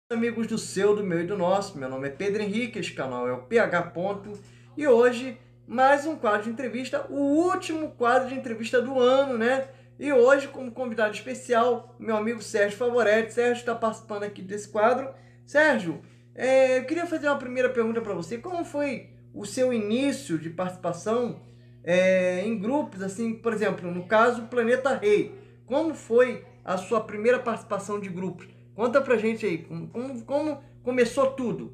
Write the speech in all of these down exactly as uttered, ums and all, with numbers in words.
Amigos do seu, do meu e do nosso, meu nome é Pedro Henrique, esse canal é o P H Ponto, e hoje mais um quadro de entrevista, o último quadro de entrevista do ano, né? E hoje, como convidado especial, meu amigo Sérgio Favoretti. Sérgio está participando aqui desse quadro. Sérgio, é, eu queria fazer uma primeira pergunta para você. Como foi o seu início de participação é, em grupos, assim, por exemplo, no caso Planeta Rei? Como foi a sua primeira participação de grupos? Conta pra gente aí, como, como começou tudo?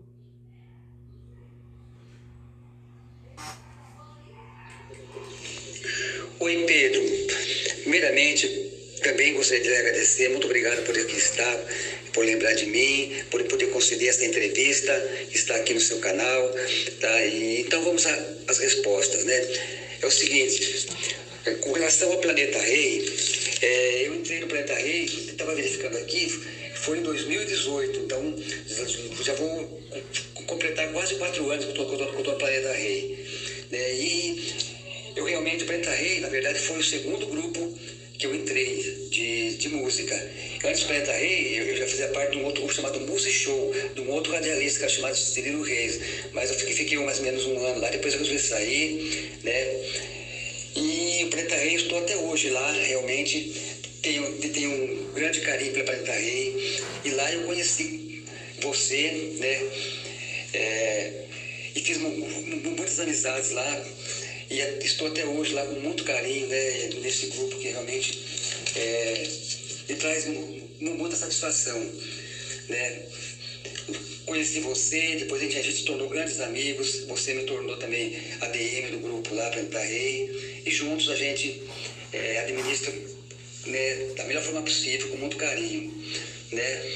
Oi, Pedro. Primeiramente, também gostaria de lhe agradecer. Muito obrigado por aqui estar, por lembrar de mim, por poder conceder essa entrevista, estar aqui no seu canal. Tá? E, então vamos às respostas, né? É o seguinte, com relação ao Planeta Rei, é, eu entrei no Planeta Rei, estava verificando aqui, foi em dois mil e dezoito, então já vou completar quase quatro anos que eu estou no Planeta Rei. Né? E eu realmente, o Planeta Rei, na verdade, foi o segundo grupo que eu entrei de, de música. Antes do Planeta Rei, eu, eu já fazia parte de um outro grupo chamado Music Show, de um outro radialista que era chamado Cirilo Reis. Mas eu fiquei, fiquei mais ou menos um ano lá, depois eu resolvi sair, né? E o Planeta Rei, eu estou até hoje lá, realmente. Tenho, tenho um grande carinho pelo Planeta Rei. E lá eu conheci você, né? É, e fiz muitas amizades lá. E estou até hoje lá com muito carinho, né, nesse grupo que realmente é, me traz muita satisfação, né? Conheci você, depois a gente, a gente se tornou grandes amigos, você me tornou também A D M do grupo lá, Planeta Rei, e juntos a gente é, administra, né, da melhor forma possível, com muito carinho, né?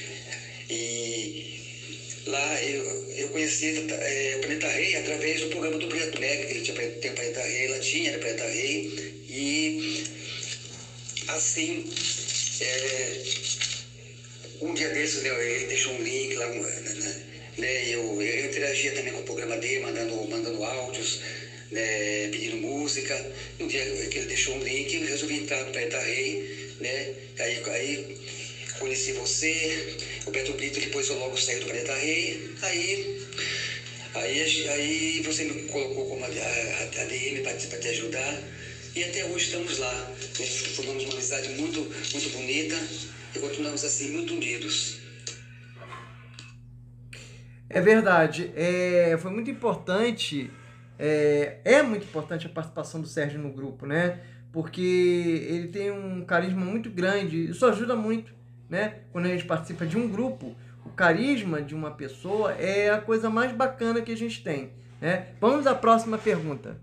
E lá eu, eu conheci é, o Planeta Rei através do programa do Preto, né? Ele tinha, tem o Planeta Rei, ela tinha o Planeta Rei. E assim, é, um dia desses, né, ele deixou um link lá, né? Eu, eu interagia também com o programa dele, mandando, mandando áudios, né, pedindo música. Um dia que ele deixou um link, eu resolvi entrar no Planeta Rei, né? Aí, aí conheci você, o Beto Brito, depois eu logo saí do Planeta Rei, aí, aí, aí você me colocou como a, a, a D M para te ajudar, e até hoje estamos lá, né? Formamos uma amizade muito, muito bonita e continuamos assim muito unidos. É verdade, é, foi muito importante, é, é muito importante a participação do Sérgio no grupo, né? Porque ele tem um carisma muito grande, isso ajuda muito. Né? Quando a gente participa de um grupo, o carisma de uma pessoa é a coisa mais bacana que a gente tem, né? Vamos à próxima pergunta.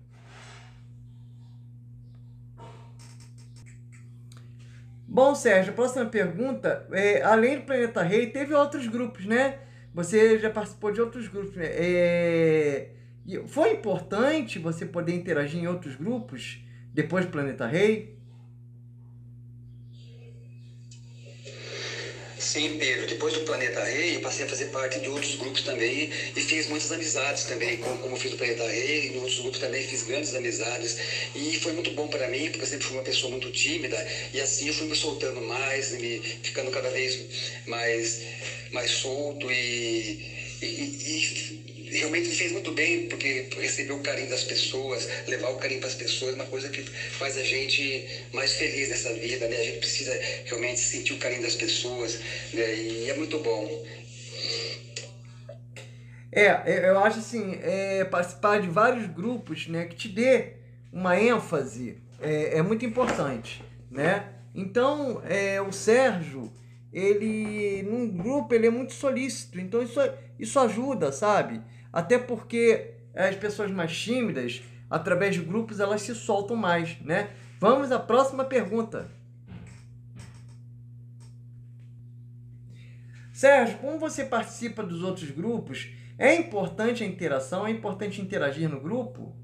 Bom, Sérgio, a próxima pergunta, é, além do Planeta Rei, teve outros grupos, né? Você já participou de outros grupos, né? É, foi importante você poder interagir em outros grupos depois do Planeta Rei? Sim, Pedro. Depois do Planeta Rei, eu passei a fazer parte de outros grupos também e fiz muitas amizades também, como, como fiz o Planeta Rei, em outros grupos também fiz grandes amizades e foi muito bom para mim, porque eu sempre fui uma pessoa muito tímida e assim eu fui me soltando mais, me ficando cada vez mais, mais solto e, e, e realmente me fez muito bem, porque receber o carinho das pessoas, levar o carinho para as pessoas é uma coisa que faz a gente mais feliz nessa vida, né? A gente precisa realmente sentir o carinho das pessoas, né? E é muito bom. É, eu acho assim, é, participar de vários grupos, né, que te dê uma ênfase é, é muito importante, né? Então, é, o Sérgio, ele, num grupo, ele é muito solícito, então isso, isso ajuda, sabe? Até porque as pessoas mais tímidas, através de grupos, elas se soltam mais, né? Vamos à próxima pergunta. Sérgio, como você participa dos outros grupos, é importante a interação? É importante interagir no grupo?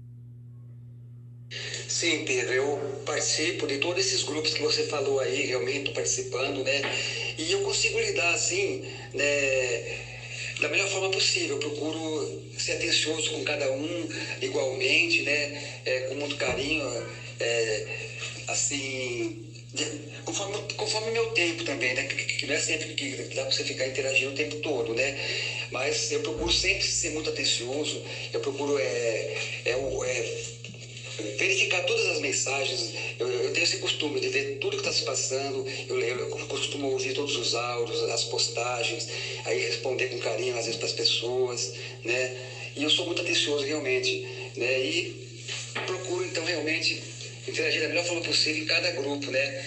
Sim, Pedro, eu participo de todos esses grupos que você falou aí, realmente estou participando, né? E eu consigo lidar assim, né, da melhor forma possível. Eu procuro ser atencioso com cada um igualmente, né? É, com muito carinho, é, assim, de- conforme, conforme o meu tempo também, né? Que, que que não é sempre que dá para você ficar interagindo o tempo todo, né? Mas eu procuro sempre ser muito atencioso, eu procuro é, é, o- é, verificar todas as mensagens. Eu, eu tenho esse costume de ver tudo que está se passando. Eu, eu costumo ouvir todos os áudios, as postagens, aí responder com carinho às vezes para as pessoas, né? E eu sou muito atencioso realmente, né? E procuro então realmente interagir da melhor forma possível em cada grupo, né?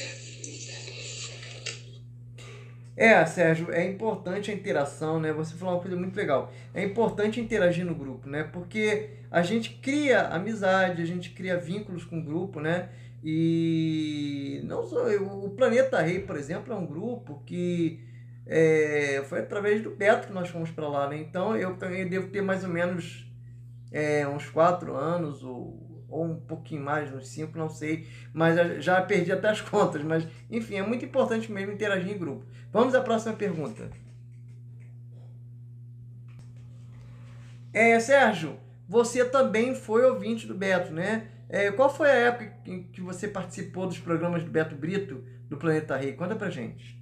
É, Sérgio, é importante a interação, né? Você falou uma coisa muito legal. É importante interagir no grupo, né? Porque a gente cria amizade, a gente cria vínculos com o grupo, né? E não só o Planeta Rei, por exemplo, é um grupo que é, foi através do Beto que nós fomos para lá, né? Então eu também devo ter mais ou menos é, uns quatro anos ou, ou um pouquinho mais, uns cinco, não sei, mas já, já perdi até as contas. Mas enfim, é muito importante mesmo interagir em grupo. Vamos à próxima pergunta. É, Sérgio, você também foi ouvinte do Beto, né? É, qual foi a época em que você participou dos programas do Beto Brito, do Planeta Rei? Conta pra gente.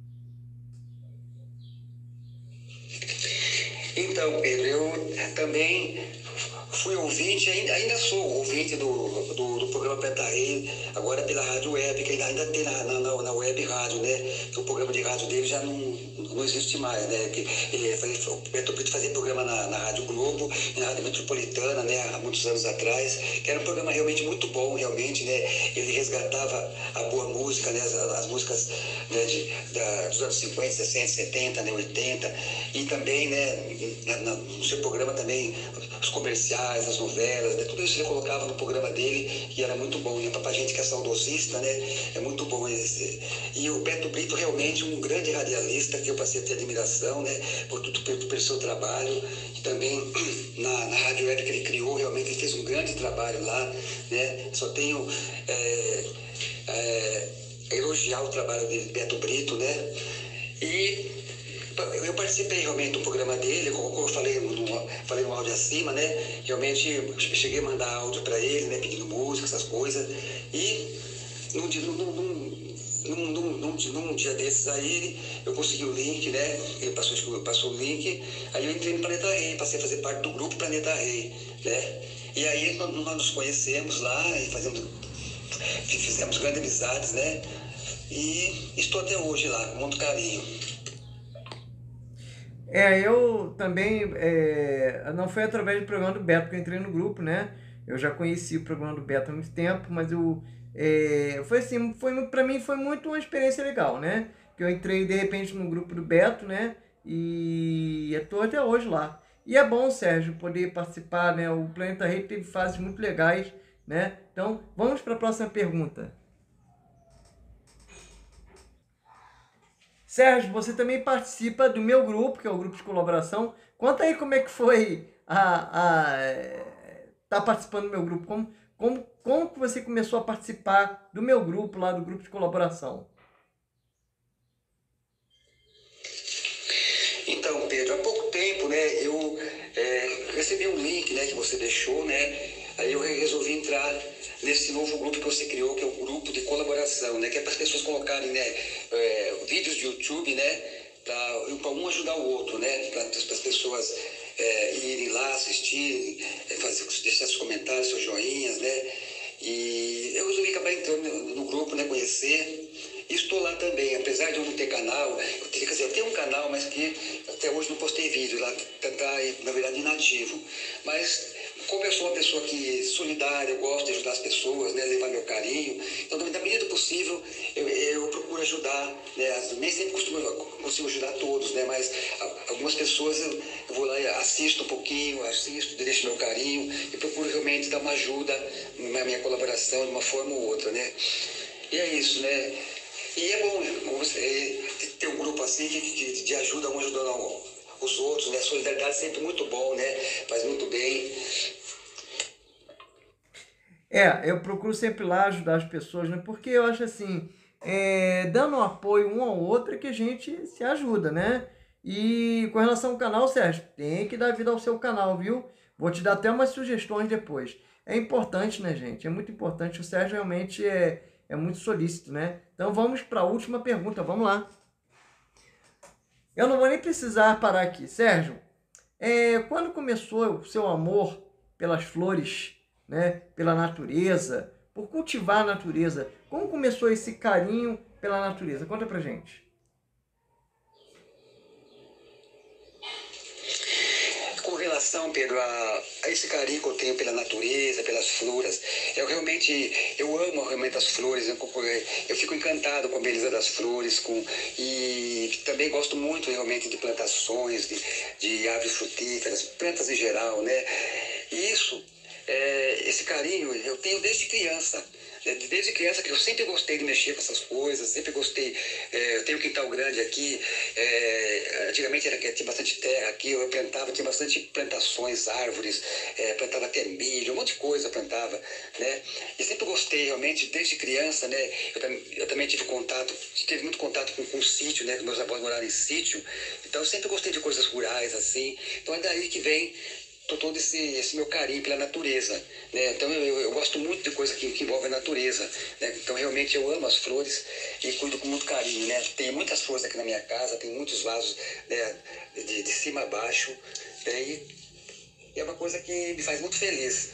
Então, Pedro, eu também fui ouvinte, ainda, ainda sou ouvinte do, do, do programa Planeta Rei, agora pela Rádio Web, que ainda, ainda tem na, na, na Web Rádio, né? Que o programa de rádio dele já não, não existe mais, né? Que ele, o Beto Brito fazia programa na, na Rádio Globo e na Rádio Metropolitana, né? Há muitos anos atrás, que era um programa realmente muito bom, realmente, né? Ele resgatava a boa música, né? As, as músicas, né? De, da, dos anos cinquenta, sessenta, setenta, né? oitenta, e também, né? Na, na, no seu programa também, os comerciais, as novelas, né? Tudo isso ele colocava no programa dele, que era muito bom, né? Pra gente que é saudosista, né? É muito bom esse. E o Beto Brito realmente um grande radialista que eu passei a ter admiração, né? Por tudo, pelo, pelo seu trabalho, e também na, na Rádio Web que ele criou, realmente ele fez um grande trabalho lá, né? Só tenho é, é, elogiar o trabalho dele, Beto Brito, né? E eu participei realmente do programa dele, como eu falei no, falei no áudio acima, né? Realmente cheguei a mandar áudio para ele, né? Pedindo música, essas coisas. E num, num, num, num, num, num, num dia desses aí, eu consegui o link, né? Ele passou, passou o link, aí eu entrei no Planeta Rei, passei a fazer parte do grupo Planeta Rei, né? E aí nós, nós nos conhecemos lá e fazemos, fizemos grandes amizades, né? E estou até hoje lá, com muito carinho. É, eu também. É, não foi através do programa do Beto que eu entrei no grupo, né? Eu já conheci o programa do Beto há muito tempo, mas eu. É, foi assim, foi, pra mim foi muito uma experiência legal, né? Que eu entrei de repente no grupo do Beto, né? E estou até hoje lá. E é bom, Sérgio, poder participar, né? O Planeta Rei teve fases muito legais, né? Então, vamos para a próxima pergunta. Sérgio, você também participa do meu grupo, que é o grupo de colaboração. Conta aí como é que foi a, a tá participando do meu grupo. Como, como, como que você começou a participar do meu grupo lá, do grupo de colaboração? Então, Pedro, há pouco tempo, né, eu é, recebi um link, né, que você deixou, né, aí eu resolvi entrar nesse novo grupo que você criou, que é o grupo de colaboração, né, que é para as pessoas colocarem, né, é, vídeos de YouTube, né, para um ajudar o outro, né, para as pessoas é, irem lá assistir, é, fazer, deixar seus comentários, seus joinhas, né, e eu resolvi acabar entrando no, no grupo, né, conhecer. Estou lá também, apesar de eu não ter canal, eu, quer dizer, eu tenho um canal, mas que até hoje não postei vídeo, lá está, na verdade, inativo. Mas como eu sou uma pessoa que solidária, eu gosto de ajudar as pessoas, né, levar meu carinho, então, na medida do possível, eu, eu procuro ajudar, né, nem sempre costumo, consigo ajudar todos, né, mas algumas pessoas eu, eu vou lá e assisto um pouquinho, assisto, deixo meu carinho e procuro realmente dar uma ajuda na minha colaboração de uma forma ou outra, né. E é isso, né? E é bom, né, você ter um grupo assim que, que de ajuda um ajudando os outros, né? Solidariedade é sempre muito bom, né? Faz muito bem. É, eu procuro sempre lá ajudar as pessoas, né? Porque eu acho assim, é, dando um apoio um ao outro é que a gente se ajuda, né? E com relação ao canal, Sérgio, tem que dar vida ao seu canal, viu? Vou te dar até umas sugestões depois. É importante, né, gente? É muito importante. O Sérgio realmente é, é muito solícito, né? Então vamos para a última pergunta, vamos lá. Eu não vou nem precisar parar aqui. Sérgio, é, quando começou o seu amor pelas flores, né, pela natureza, por cultivar a natureza, como começou esse carinho pela natureza? Conta pra gente. Com relação, Pedro, a, a esse carinho que eu tenho pela natureza, pelas flores, eu realmente, eu amo realmente as flores, eu, eu fico encantado com a beleza das flores, com, e também gosto muito realmente de plantações, de, de árvores frutíferas, plantas em geral, né? E isso, é, esse carinho eu tenho desde criança. Desde criança que eu sempre gostei de mexer com essas coisas, sempre gostei, é, eu tenho um quintal grande aqui, é, antigamente era, tinha bastante terra aqui, eu plantava, tinha bastante plantações, árvores, é, plantava até milho, um monte de coisa plantava, né? E sempre gostei realmente, desde criança, né? Eu, eu também tive contato, tive muito contato com, com o sítio, né? Meus avós moraram em sítio, então eu sempre gostei de coisas rurais, assim, então é daí que vem todo esse, esse meu carinho pela natureza, né? Então eu, eu, eu gosto muito de coisa que, que envolve a natureza, né? Então realmente eu amo as flores e cuido com muito carinho, né? Tem muitas flores aqui na minha casa, tem muitos vasos, né? de, de cima a baixo, né? E é uma coisa que me faz muito feliz.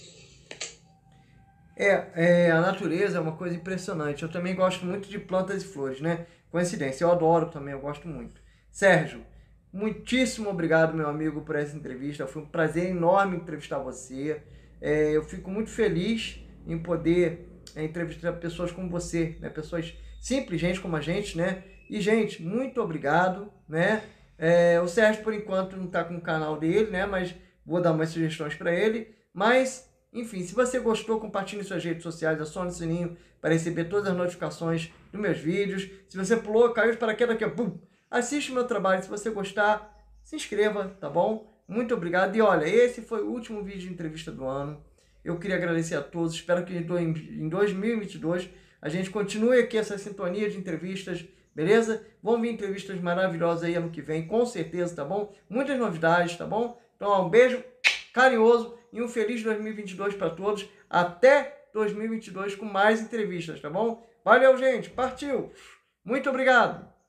É, é, a natureza é uma coisa impressionante. Eu também gosto muito de plantas e flores, né? Coincidência, eu adoro também, eu gosto muito. Sérgio, muitíssimo obrigado, meu amigo, por essa entrevista. Foi um prazer enorme entrevistar você. É, eu fico muito feliz em poder é, entrevistar pessoas como você, né? Pessoas simples, gente como a gente, né? E, gente, muito obrigado, né? É, o Sérgio, por enquanto, não está com o canal dele, né? Mas vou dar umas sugestões para ele. Mas, enfim, se você gostou, compartilhe em suas redes sociais, acione o sininho para receber todas as notificações dos meus vídeos. Se você pulou, caiu de paraquedas aqui, ó, pum! Assiste o meu trabalho, se você gostar, se inscreva, tá bom? Muito obrigado. E olha, esse foi o último vídeo de entrevista do ano. Eu queria agradecer a todos. Espero que em dois mil e vinte e dois a gente continue aqui essa sintonia de entrevistas, beleza? Vão vir entrevistas maravilhosas aí ano que vem, com certeza, tá bom? Muitas novidades, tá bom? Então, ó, um beijo carinhoso e um feliz dois mil e vinte e dois para todos. Até dois mil e vinte e dois com mais entrevistas, tá bom? Valeu, gente. Partiu. Muito obrigado.